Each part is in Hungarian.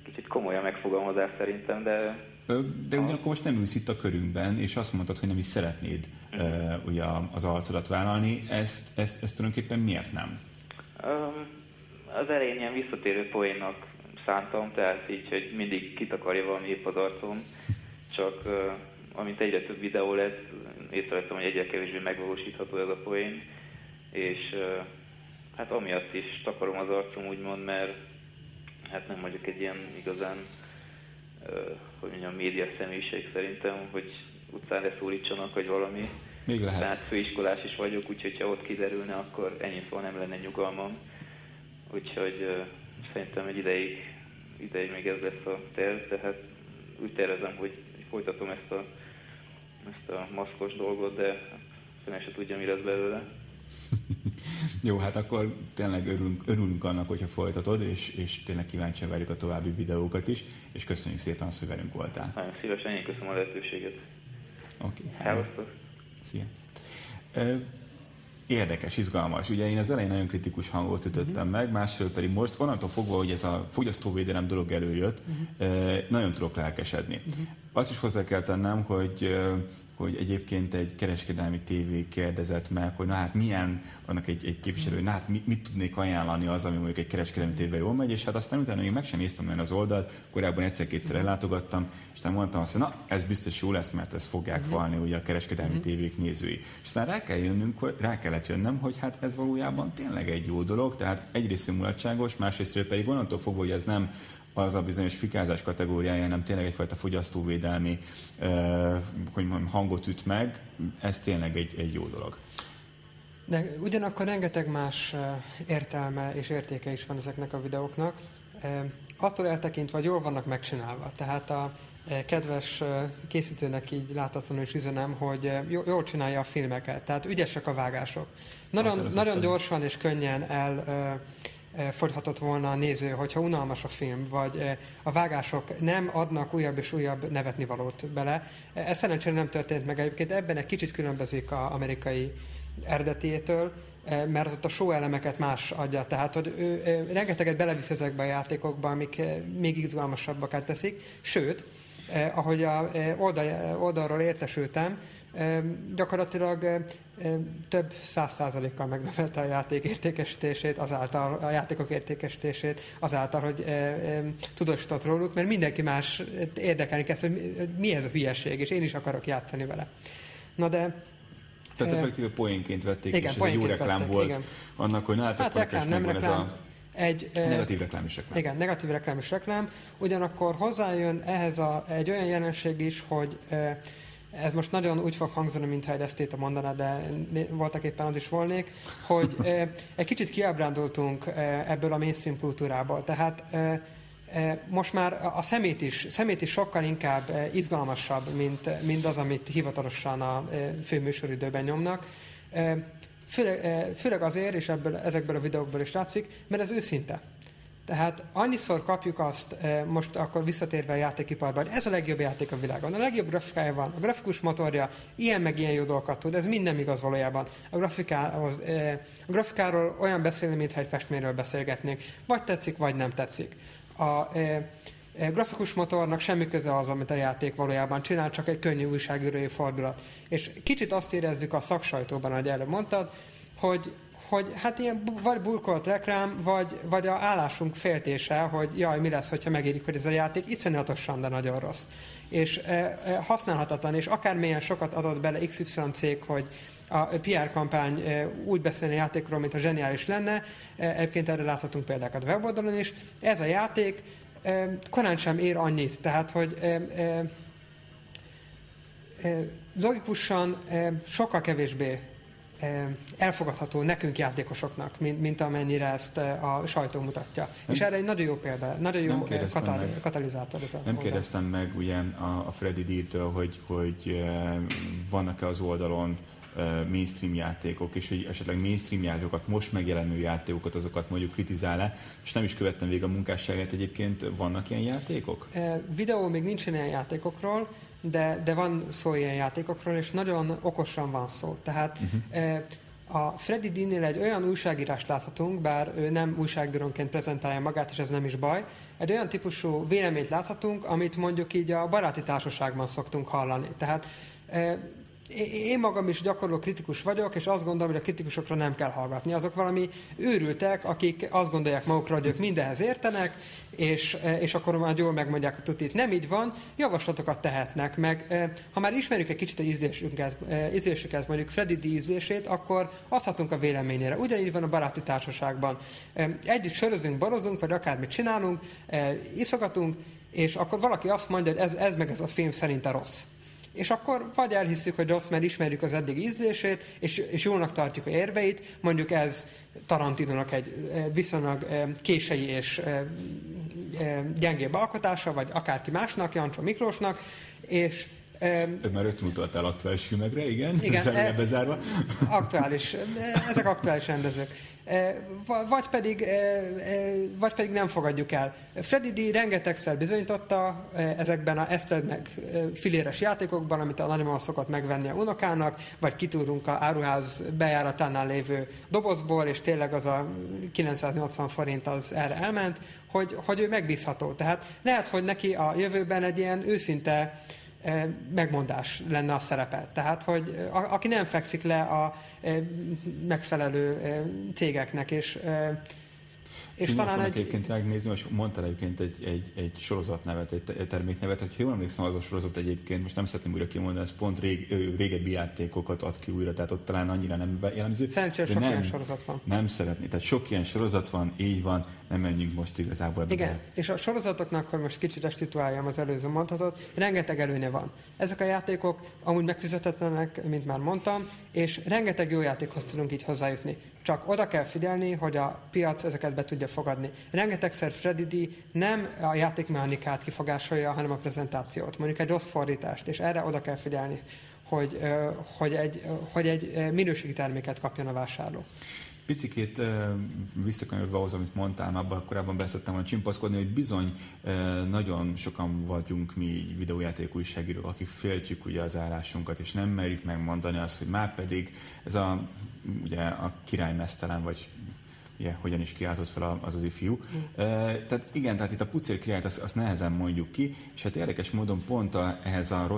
kicsit komoly a megfogalmazás szerintem, de... De ugyanakkor most nem ülsz itt a körünkben, és azt mondtad, hogy nem is szeretnéd ugye az arcodat vállalni. Ezt tulajdonképpen miért nem? Az elején ilyen visszatérő poénnak szántam, tehát így, hogy mindig kitakarja valami épp az arcom, csak amint egyre több videó lett, észrevettem, hogy egyre kevésbé megvalósítható ez a poén, és hát amiatt is takarom az arcom, úgymond, mert hát nem vagyok egy ilyen igazán, hogy mondjam, média személyiség szerintem, hogy utcán leszólítsanak, vagy valami. Még lehet. Tehát főiskolás is vagyok, úgyhogy ha ott kiderülne, akkor ennyi szóval nem lenne nyugalmam. Úgyhogy szerintem egy ideig még ez lesz a terv, de hát úgy tervezem, hogy folytatom ezt a maszkos dolgot, de nem se tudja, mi lesz belőle. Jó, hát akkor tényleg örülünk annak, hogyha folytatod, és tényleg kíváncsian várjuk a további videókat is, és köszönjük szépen azt, hogy velünk voltál. Nagyon szívesen, én köszönöm a lehetőséget. Oké. Hello. Szia. Érdekes, izgalmas. Ugye én az elején nagyon kritikus hangot ütöttem meg, másfél pedig most, onnantól fogva, hogy ez a fogyasztóvédelem dolog előjött, nagyon tudok lelkesedni. Azt is hozzá kell tennem, hogy egyébként egy kereskedelmi tévé kérdezett meg, hogy na hát milyen, annak egy képviselő, na hát mit tudnék ajánlani az, ami mondjuk egy kereskedelmi tévében jól megy, és hát aztán utána még meg sem néztem nagyon az oldalt, korábban egyszer-kétszer ellátogattam, és aztán mondtam azt, hogy na, ez biztos jó lesz, mert ezt fogják falni ugye a kereskedelmi tévék nézői. És aztán rá kellett jönnöm, hogy hát ez valójában tényleg egy jó dolog, tehát egyrészt szimulatságos, másrészt pedig onnantól fogva, hogy ez nem az a bizonyos fikázás kategóriája, nem tényleg egyfajta fogyasztóvédelmi hogy mondjam, hangot üt meg, ez tényleg egy jó dolog. De ugyanakkor rengeteg más értelme és értéke is van ezeknek a videóknak. Attól eltekintve, hogy jól vannak megcsinálva. Tehát a kedves készítőnek így láthatóan is üzenem, hogy jól csinálja a filmeket. Tehát ügyesek a vágások. Nagyon gyorsan és könnyen elfogyhatott volna a néző, hogyha unalmas a film, vagy a vágások nem adnak újabb és újabb nevetnivalót bele. Ez szerencsére nem történt meg. Egyébként ebben egy kicsit különbözik az amerikai eredetiétől, mert ott a show elemeket más adja. Tehát, hogy ő rengeteget belevisz ezekbe a játékokba, amik még izgalmasabbakat teszik. Sőt, ahogy a oldalról értesültem, gyakorlatilag több 100%-kal megnövelte a játék értékesítését, a játékok értékesítését, azáltal, hogy tudósított róluk, mert mindenki más érdekelni kezd, hogy mi ez a hülyeség, és én is akarok játszani vele. Na de... Tehát effektíve poénként vették, igen, és ez egy jó reklám vették, volt igen. annak, hogy na hát reklám, nem reklám. Egy negatív reklám is reklám. Igen, negatív reklám is reklám. Ugyanakkor hozzájön ehhez egy olyan jelenség is, hogy ez most nagyon úgy fog hangzani, mintha egy esztéta mondaná, de voltak éppen az is volnék, hogy egy kicsit kiábrándultunk ebből a mainstream kultúrából. Tehát most már a szemét is sokkal inkább izgalmasabb, mint az, amit hivatalosan a főműsoridőben nyomnak. Főleg azért, és ezekből a videókból is látszik, mert ez őszinte. Tehát annyiszor kapjuk azt, most akkor visszatérve a játékiparban, hogy ez a legjobb játék a világon, a legjobb grafikája van, a grafikus motorja, ilyen meg ilyen jó dolgokat tud, ez mind nem igaz valójában. A grafikáról olyan beszélni, mintha egy festményről beszélgetnénk, vagy tetszik, vagy nem tetszik. A grafikus motornak semmi köze az, amit a játék valójában csinál, csak egy könnyű újságírói fordulat. És kicsit azt érezzük a szaksajtóban, ahogy előbb mondtad, hogy hát ilyen vagy burkolt reklám, vagy a állásunk féltése, hogy jaj, mi lesz, hogyha megírjuk, hogy ez a játék iszonyatosan, de nagyon rossz. És használhatatlan, és akármilyen sokat adott bele XY cég, hogy a PR kampány úgy beszélni a játékról, mint a zseniális lenne, egyébként erre láthatunk példákat a weboldalon is, ez a játék korán sem ér annyit, tehát, hogy logikusan sokkal kevésbé elfogadható nekünk játékosoknak, mint amennyire ezt a sajtó mutatja. És erre egy nagyon jó példa, nagyon jó katalizátor ez a Nem kérdeztem meg ugye a Freddy D-től, hogy vannak-e az oldalon mainstream játékok, és hogy esetleg mainstream játékokat, most megjelenő játékokat, azokat mondjuk kritizál-e, és nem is követtem végig a munkásságát, egyébként vannak ilyen játékok? Videó még nincsen ilyen játékokról, de van szó ilyen játékokról, és nagyon okosan van szó. Tehát A Freddy D-nél egy olyan újságírást láthatunk, bár ő nem újságírónként prezentálja magát, és ez nem is baj, egy olyan típusú véleményt láthatunk, amit mondjuk így a baráti társaságban szoktunk hallani. Tehát én magam is gyakorló kritikus vagyok, és azt gondolom, hogy a kritikusokra nem kell hallgatni. Azok valami őrültek, akik azt gondolják magukra, hogy ők mindenhez értenek, és akkor már jól megmondják a tutit. Nem így van, javaslatokat tehetnek meg. Ha már ismerjük egy kicsit a ízlésüket, mondjuk Freddy D ízlését, akkor adhatunk a véleményére. Ugyanígy van a baráti társaságban. Együtt sörözünk, barozunk, vagy akármit csinálunk, iszogatunk, és akkor valaki azt mondja, hogy ez a film szerinte rossz. És akkor vagy elhisszük, hogy rossz, mert ismerjük az eddig ízlését, és jónak tartjuk a érveit, mondjuk ez Tarantinónak egy viszonylag késői és gyengébb alkotása, vagy akárki másnak, Jancsó Miklósnak, és már rögtön utaltál aktuális filmekre, igen? Igen, bezárva. Aktuális, ezek aktuális rendezők. Vagy pedig nem fogadjuk el. Freddy D rengetegszer bizonyította ezekben a eszted meg filéres játékokban, amit a nagymama szokott megvenni a unokának, vagy kitúrunk a áruház bejáratánál lévő dobozból, és tényleg az a 980 forint az erre elment, hogy ő megbízható. Tehát lehet, hogy neki a jövőben egy ilyen őszinte megmondás lenne a szerepe. Tehát, hogy aki nem fekszik le a megfelelő cégeknek, és talán egyébként megnézni, és mondtál egyébként egy sorozatnevet, egy terméknevet, hogyha jól emlékszem, az a sorozat egyébként, most nem szeretném újra kimondani, ez pont régebbi játékokat ad ki újra, tehát ott talán annyira nem jellemző. Szerencsére sok ilyen sorozat van. Nem szeretné, tehát sok ilyen sorozat van, így van, nem menjünk most igazából ebbe. Igen, és a sorozatoknak, hogy most kicsit restituáljam az előző mondatot, rengeteg előnye van. Ezek a játékok amúgy megfizetetlenek, mint már mondtam, és rengeteg jó játékhoz tudunk így hozzájutni. Csak oda kell figyelni, hogy a piac ezeket be tudja fogadni. Rengetegszer Freddy D nem a játékmechanikát kifogásolja, hanem a prezentációt. Mondjuk egy rossz fordítást, és erre oda kell figyelni, hogy egy minőségi terméket kapjon a vásárló. Picikét visszakanyarodva ahhoz, amit mondtál, abban korábban beszéltem volna csimpaszkodni, hogy bizony nagyon sokan vagyunk mi videójáték újságírók, akik féltjük ugye az állásunkat, és nem merjük megmondani azt, hogy már pedig ez ugye a királymesztelen, vagy ugye, hogyan is kiáltott fel az ifjú. Tehát igen, tehát itt a pucér királyt azt nehezen mondjuk ki, és hát érdekes módon pont ehhez a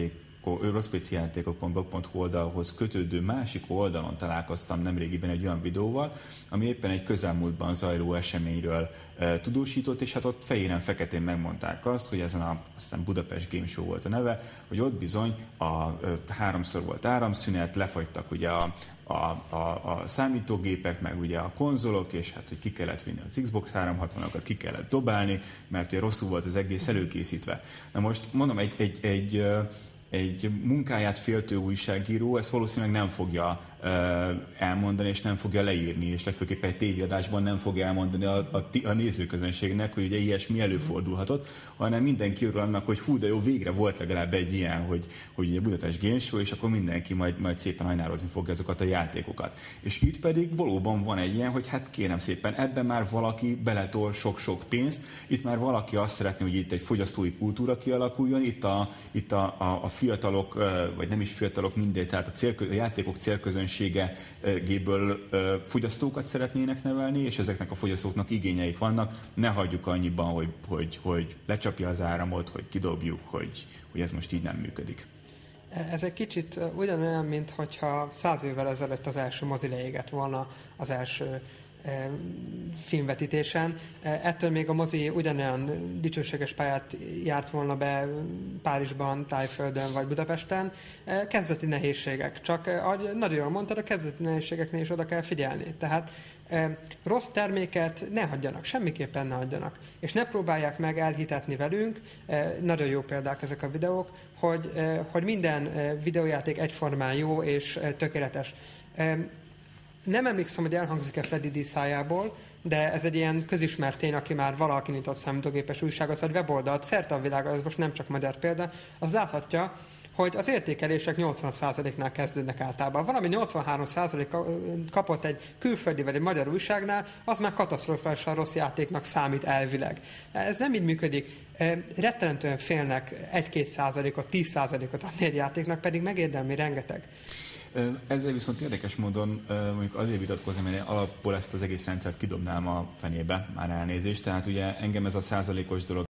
rosszpécijátékok.blog.hu oldalhoz kötődő másik oldalon találkoztam nemrégiben egy olyan videóval, ami éppen egy közelmúltban zajló eseményről tudósított, és hát ott fehéren-feketén megmondták azt, hogy ezen azt hiszem Budapest Game Show volt a neve, hogy ott bizony háromszor volt áramszünet, lefagytak ugye a számítógépek, meg ugye a konzolok, és hát, hogy ki kellett vinni az Xbox 360-okat, ki kellett dobálni, mert ugye rosszul volt az egész előkészítve. Na most mondom, egy munkáját féltő újságíró ezt valószínűleg nem fogja elmondani, és nem fogja leírni, és legfőképpen egy tévéadásban nem fogja elmondani a nézőközönségnek, hogy ugye ilyesmi előfordulhatott, hanem mindenki örül annak, hogy hú, de jó, végre volt legalább egy ilyen, hogy ugye Budapest Game Show, és akkor mindenki majd szépen hajnározni fogja azokat a játékokat. És itt pedig valóban van egy ilyen, hogy hát kérem szépen, ebben már valaki beletol sok-sok pénzt, itt már valaki azt szeretné, hogy itt egy fogyasztói kultúra kialakuljon, itt a fiatalok, vagy nem is fiatalok, mindegy, tehát a játékok célközönségéből fogyasztókat szeretnének nevelni, és ezeknek a fogyasztóknak igényeik vannak. Ne hagyjuk annyiban, hogy lecsapja az áramot, hogy kidobjuk, hogy ez most így nem működik. Ez egy kicsit ugyanolyan, mint hogyha 100 évvel ezelőtt az első mozi leégett volna az első filmvetítésen. Ettől még a mozi ugyanolyan dicsőséges pályát járt volna be Párizsban, Tájföldön vagy Budapesten. Kezdeti nehézségek. Csak, ahogy nagyon jól mondtad, a kezdeti nehézségeknél is oda kell figyelni. Tehát rossz terméket ne hagyjanak, semmiképpen ne hagyjanak. És ne próbálják meg elhitetni velünk, nagyon jó példák ezek a videók, hogy minden videójáték egyformán jó és tökéletes. Nem emlékszem, hogy elhangzik-e Freddy D szájából, de ez egy ilyen közismert tény, aki már valaki nyitott számítógépes újságot vagy weboldalt, szerte a világon, ez most nem csak magyar példa, az láthatja, hogy az értékelések 80%-nál kezdődnek általában. Valami 83% kapott egy külföldi vagy egy magyar újságnál, az már katasztrofálisan rossz játéknak számít elvileg. Ez nem így működik. Rettenetően félnek 1-2%-ot, 10%-ot adni egy játéknak, pedig megérdemli rengeteg. Ezzel viszont érdekes módon mondjuk azért vitatkozni, mert én alapból ezt az egész rendszert kidobnám a fenébe, már elnézést. Tehát ugye engem ez a százalékos dolog